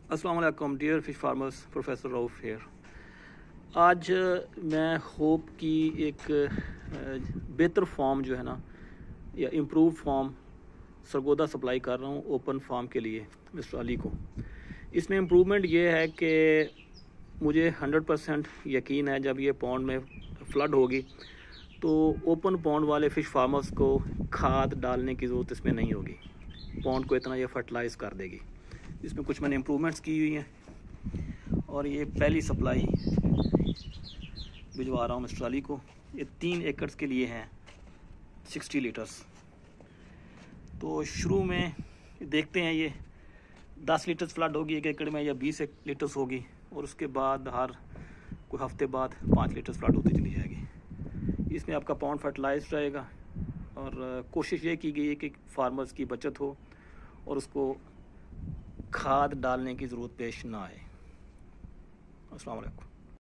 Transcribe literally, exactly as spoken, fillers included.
अस्सलाम वालेकुम dear fish farmers, professor Rauf here. आज मैं होप की एक बेहतर फॉर्म जो है ना या इम्प्रूव फॉर्म सरगोदा सप्लाई कर रहा हूँ ओपन फार्म के लिए मिस्टर अली को। इसमें इम्प्रूवमेंट ये है कि मुझे हंड्रेड परसेंट यकीन है जब ये पॉन्ड में फ्लड होगी तो ओपन पॉन्ड वाले फ़िश फार्मर्स को खाद डालने की ज़रूरत इसमें नहीं होगी। पॉन्ड को इतना ये फर्टिलाइज़ कर देगी। इसमें कुछ मैंने इम्प्रूवमेंट्स की हुई हैं और ये पहली सप्लाई भिजवा रहा हूँ मिस्टर अली को। ये तीन एकड़ के लिए हैं सिक्सटी लीटर्स। तो शुरू में देखते हैं ये दस लीटर्स फ्लड होगी एक एकड़ में या बीस लीटर्स होगी, और उसके बाद हर कोई हफ्ते बाद पाँच लीटर्स फ्लड होती चली जाएगी। इसमें आपका पॉन्ड फर्टिलाइज रहेगा और कोशिश ये की गई है कि फार्मर्स की बचत हो और उसको खाद डालने की ज़रूरत पेश ना आए। अस्सलाम वालेकुम।